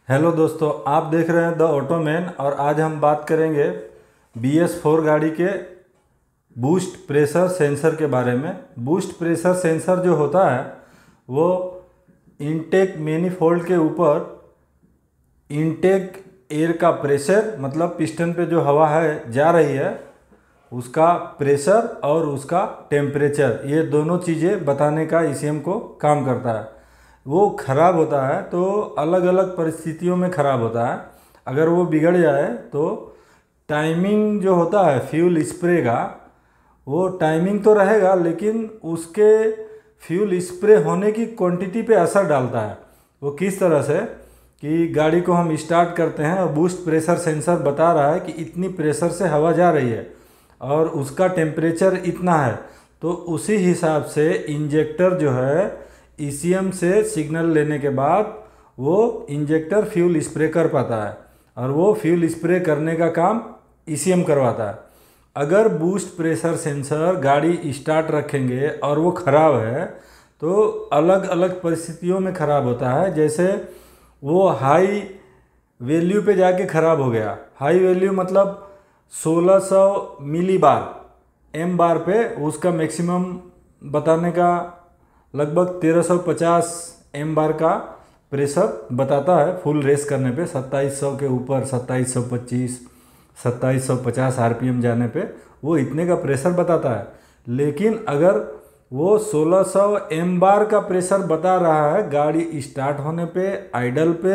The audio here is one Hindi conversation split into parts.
हेलो दोस्तों, आप देख रहे हैं द ऑटोमैन और आज हम बात करेंगे BS4 गाड़ी के बूस्ट प्रेशर सेंसर के बारे में। बूस्ट प्रेशर सेंसर जो होता है वो इनटेक मैनिफोल्ड के ऊपर इनटेक एयर का प्रेशर, मतलब पिस्टन पे जो हवा है जा रही है उसका प्रेशर और उसका टेम्परेचर, ये दोनों चीज़ें बताने का ECM को काम करता है। वो ख़राब होता है तो अलग अलग परिस्थितियों में ख़राब होता है। अगर वो बिगड़ जाए तो टाइमिंग जो होता है फ्यूल स्प्रे का, वो टाइमिंग तो रहेगा लेकिन उसके फ्यूल स्प्रे होने की क्वांटिटी पे असर डालता है। वो किस तरह से कि गाड़ी को हम स्टार्ट करते हैं और बूस्ट प्रेशर सेंसर बता रहा है कि इतनी प्रेशर से हवा जा रही है और उसका टेम्परेचर इतना है, तो उसी हिसाब से इंजेक्टर जो है ECM से सिग्नल लेने के बाद वो इंजेक्टर फ्यूल स्प्रे कर पाता है और वो फ्यूल स्प्रे करने का काम ECM करवाता है। अगर बूस्ट प्रेशर सेंसर गाड़ी स्टार्ट रखेंगे और वो ख़राब है तो अलग अलग परिस्थितियों में ख़राब होता है। जैसे वो हाई वैल्यू पे जाके ख़राब हो गया, हाई वैल्यू मतलब 1600 मिली बार एम बार पे, उसका मैक्सिमम बताने का लगभग 1350 एम बार का प्रेशर बताता है फुल रेस करने पे। 2700 के ऊपर 2725 2750 RPM जाने पे वो इतने का प्रेशर बताता है। लेकिन अगर वो 1600 एम बार का प्रेशर बता रहा है गाड़ी स्टार्ट होने पे, आइडल पे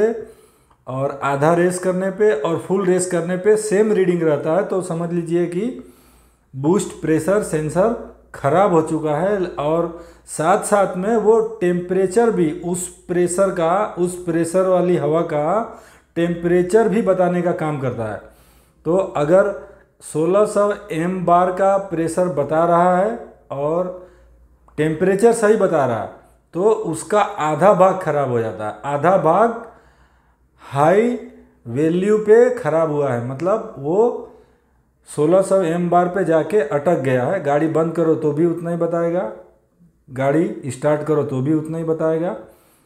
और आधा रेस करने पे और फुल रेस करने पे सेम रीडिंग रहता है, तो समझ लीजिए कि बूस्ट प्रेशर सेंसर खराब हो चुका है। और साथ साथ में वो टेम्परेचर भी उस प्रेशर का, उस प्रेशर वाली हवा का टेम्परेचर भी बताने का काम करता है। तो अगर 1600 एम बार का प्रेशर बता रहा है और टेम्परेचर सही बता रहा है तो उसका आधा भाग खराब हो जाता है। आधा भाग हाई वैल्यू पे ख़राब हुआ है, मतलब वो 1600 एम बार पे जाके अटक गया है। गाड़ी बंद करो तो भी उतना ही बताएगा, गाड़ी स्टार्ट करो तो भी उतना ही बताएगा,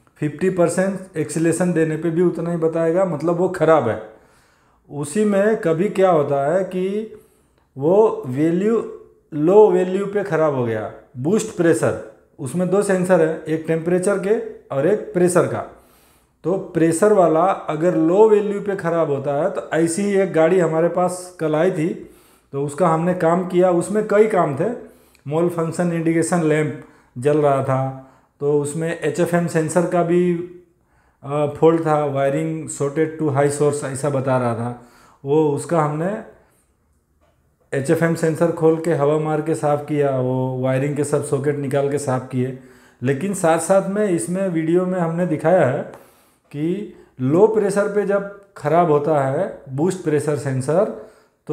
50% एक्सीलेशन देने पे भी उतना ही बताएगा, मतलब वो ख़राब है। उसी में कभी क्या होता है कि वो वैल्यू लो वैल्यू पे ख़राब हो गया। बूस्ट प्रेशर, उसमें दो सेंसर है, एक टेम्परेचर के और एक प्रेशर का। तो प्रेशर वाला अगर लो वैल्यू पे ख़राब होता है, तो ऐसी ही एक गाड़ी हमारे पास कल आई थी तो उसका हमने काम किया। उसमें कई काम थे, मोल फंक्शन इंडिकेशन लैंप जल रहा था, तो उसमें HFM सेंसर का भी फॉल्ट था, wiring shorted to high source ऐसा बता रहा था। वो उसका हमने HFM सेंसर खोल के हवा मार के साफ़ किया, वो वायरिंग के सब सॉकेट निकाल के साफ़ किए। लेकिन साथ साथ में इसमें वीडियो में हमने दिखाया है कि लो प्रेशर पे जब ख़राब होता है बूस्ट प्रेशर सेंसर तो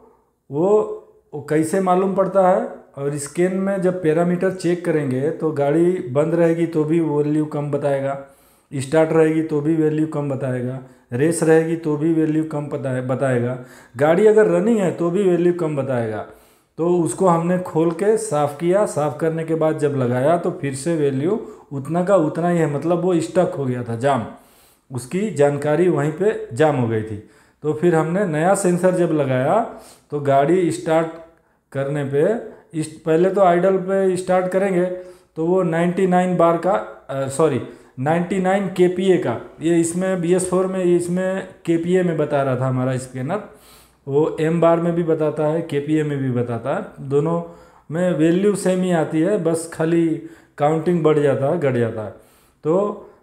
वो कैसे मालूम पड़ता है। और स्कैन में जब पैरामीटर चेक करेंगे तो गाड़ी बंद रहेगी तो भी वैल्यू कम बताएगा, स्टार्ट रहेगी तो भी वैल्यू कम बताएगा, रेस रहेगी तो भी वैल्यू कम बताएगा, गाड़ी अगर रनिंग है तो भी वैल्यू कम बताएगा। तो उसको हमने खोल के साफ़ किया, साफ़ करने के बाद जब लगाया तो फिर से वैल्यू उतना का उतना ही है, मतलब वो स्टक हो गया था, जाम, उसकी जानकारी वहीं पे जाम हो गई थी। तो फिर हमने नया सेंसर जब लगाया तो गाड़ी स्टार्ट करने पे पहले तो आइडल पे स्टार्ट करेंगे तो वो 99 बार का 99 kPa का, ये इसमें BS4 में इसमें kPa में बता रहा था हमारा स्कैनर। वो एम बार में भी बताता है, kPa में भी बताता है, दोनों में वैल्यू सेम ही आती है, बस खाली काउंटिंग बढ़ जाता है, घट जाता है। तो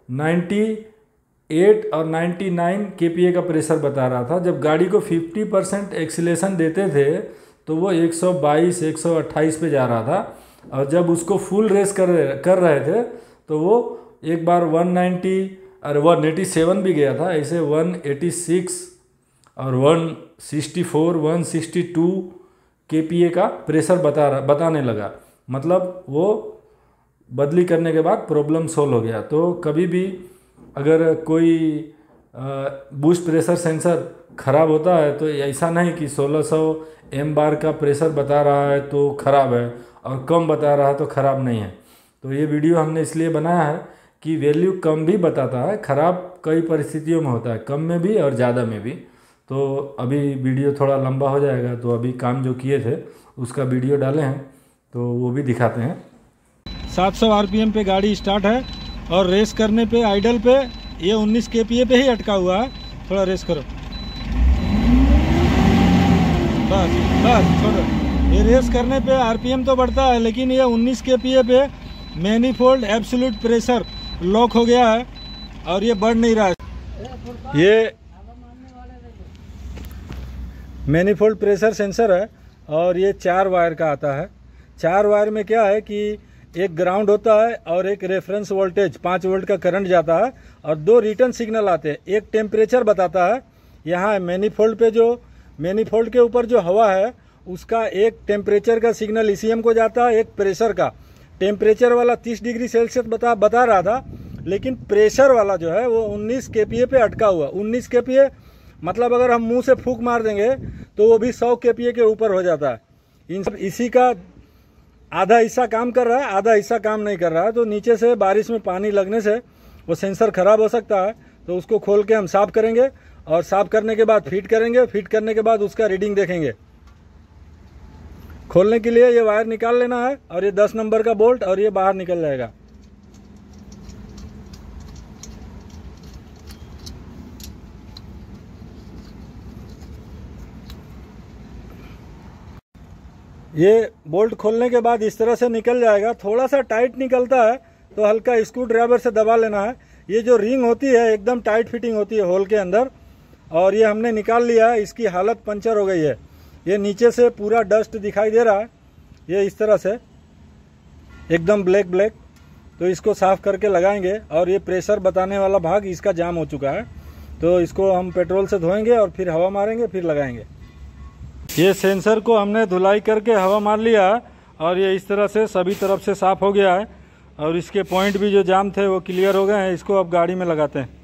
98 और 99 kPa का प्रेशर बता रहा था। जब गाड़ी को 50% एक्सीलेशन देते थे तो वो 122 128 पे जा रहा था, और जब उसको फुल रेस कर रहे थे तो वो एक बार 190 और 187 भी गया था, ऐसे 186 और 164 162 kPa का प्रेशर बताने लगा। मतलब वो बदली करने के बाद प्रॉब्लम सोल्व हो गया। तो कभी भी अगर कोई बूस्ट प्रेशर सेंसर ख़राब होता है तो ऐसा नहीं कि 1600 एम बार का प्रेशर बता रहा है तो ख़राब है और कम बता रहा है तो ख़राब नहीं है। तो ये वीडियो हमने इसलिए बनाया है की वैल्यू कम भी बताता है। ख़राब कई परिस्थितियों में होता है, कम में भी और ज़्यादा में भी। तो अभी वीडियो थोड़ा लंबा हो जाएगा, तो अभी काम जो किए थे उसका वीडियो डाले हैं, तो वो भी दिखाते हैं। 700 आरपीएम पे गाड़ी स्टार्ट है और रेस करने पे आइडल पे ये 19 kPa पे ही अटका हुआ है। थोड़ा रेस करो, बस बस छोड़ो। ये रेस करने पे आरपीएम तो बढ़ता है, लेकिन ये 19 kPa पे मैनीफोल्ड एब्सोल्यूट प्रेशर लॉक हो गया है और ये बढ़ नहीं रहा है। ये मैनीफोल्ड प्रेशर सेंसर है और ये 4 वायर का आता है। 4 वायर में क्या है कि एक ग्राउंड होता है और एक रेफरेंस वोल्टेज 5 वोल्ट का करंट जाता है और 2 रिटर्न सिग्नल आते हैं। एक टेम्परेचर बताता है, यहाँ मैनीफोल्ड पे जो मैनीफोल्ड के ऊपर जो हवा है उसका एक टेम्परेचर का सिग्नल ईसीएम को जाता है, एक प्रेशर का। टेम्परेचर वाला 30 डिग्री सेल्सियस बता रहा था, लेकिन प्रेशर वाला जो है वो 19 kPa पे अटका हुआ। 19 kPa मतलब अगर हम मुंह से फूंक मार देंगे तो वो भी 100 kPa के ऊपर हो जाता है। इन सब इसी का आधा हिस्सा काम कर रहा है, आधा हिस्सा काम नहीं कर रहा है। तो नीचे से बारिश में पानी लगने से वो सेंसर खराब हो सकता है, तो उसको खोल के हम साफ़ करेंगे और साफ़ करने के बाद फिट करेंगे। फिट करने के बाद उसका रीडिंग देखेंगे। खोलने के लिए ये वायर निकाल लेना है और ये 10 नंबर का बोल्ट और ये बाहर निकल जाएगा। ये बोल्ट खोलने के बाद इस तरह से निकल जाएगा। थोड़ा सा टाइट निकलता है तो हल्का स्क्रू ड्राइवर से दबा लेना है। ये जो रिंग होती है एकदम टाइट फिटिंग होती है होल के अंदर, और ये हमने निकाल लिया है। इसकी हालत पंचर हो गई है। ये नीचे से पूरा डस्ट दिखाई दे रहा है, ये इस तरह से एकदम ब्लैक ब्लैक। तो इसको साफ करके लगाएंगे और ये प्रेशर बताने वाला भाग इसका जाम हो चुका है, तो इसको हम पेट्रोल से धोएंगे और फिर हवा मारेंगे, फिर लगाएंगे। ये सेंसर को हमने धुलाई करके हवा मार लिया है और ये इस तरह से सभी तरफ से साफ हो गया है और इसके पॉइंट भी जो जाम थे वो क्लियर हो गए हैं। इसको अब गाड़ी में लगाते हैं।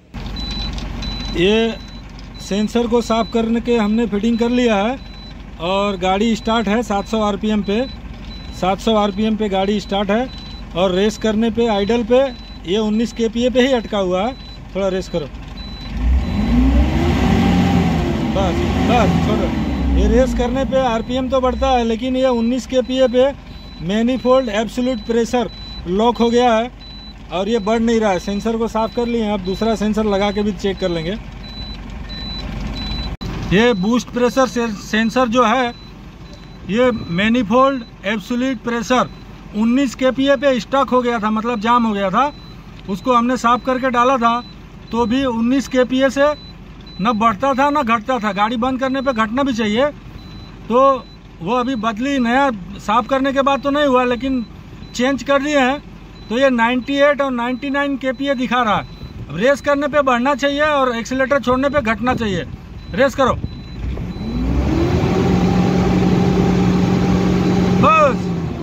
ये सेंसर को साफ करने के हमने फिटिंग कर लिया है और गाड़ी स्टार्ट है 700 आरपीएम पे। 700 आरपीएम पे गाड़ी स्टार्ट है और रेस करने पे आइडल पे ये 19 kPa पे ही अटका हुआ है। थोड़ा रेस करो, बस बस छोड़ो। ये रेस करने पे आरपीएम तो बढ़ता है, लेकिन ये 19 kPa पे मैनीफोल्ड एब्सोल्यूट प्रेशर लॉक हो गया है और ये बढ़ नहीं रहा है। सेंसर को साफ कर लिए हैं, अब दूसरा सेंसर लगा के भी चेक कर लेंगे। ये बूस्ट प्रेशर सेंसर जो है ये मैनीफोल्ड एब्सोल्यूट प्रेशर 19 kPa पे स्टक हो गया था, मतलब जाम हो गया था। उसको हमने साफ करके डाला था तो भी 19 kPa से न बढ़ता था न घटता था। गाड़ी बंद करने पे घटना भी चाहिए, तो वो अभी बदली, नया साफ करने के बाद तो नहीं हुआ, लेकिन चेंज कर दिए हैं। तो ये 98 और 99 kPa दिखा रहा है। अब रेस करने पे बढ़ना चाहिए और एक्सीलेटर छोड़ने पे घटना चाहिए। रेस करो, बस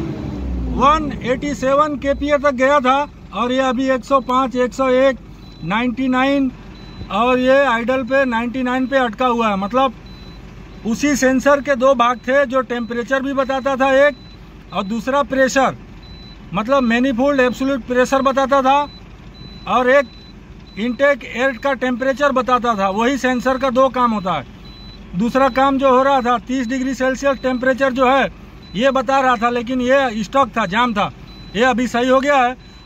187 kPa तक गया था और ये अभी 105, 101, 99 और ये आइडल पे 99 पे अटका हुआ है। मतलब उसी सेंसर के 2 भाग थे, जो टेम्परेचर भी बताता था एक, और दूसरा प्रेशर, मतलब मैनीफोल्ड एब्सोल्यूट प्रेशर बताता था, और एक इनटेक एयर का टेम्परेचर बताता था। वही सेंसर का 2 काम होता है। दूसरा काम जो हो रहा था 30 डिग्री सेल्सियस टेम्परेचर जो है ये बता रहा था, लेकिन ये स्टॉक था, जाम था। ये अभी सही हो गया है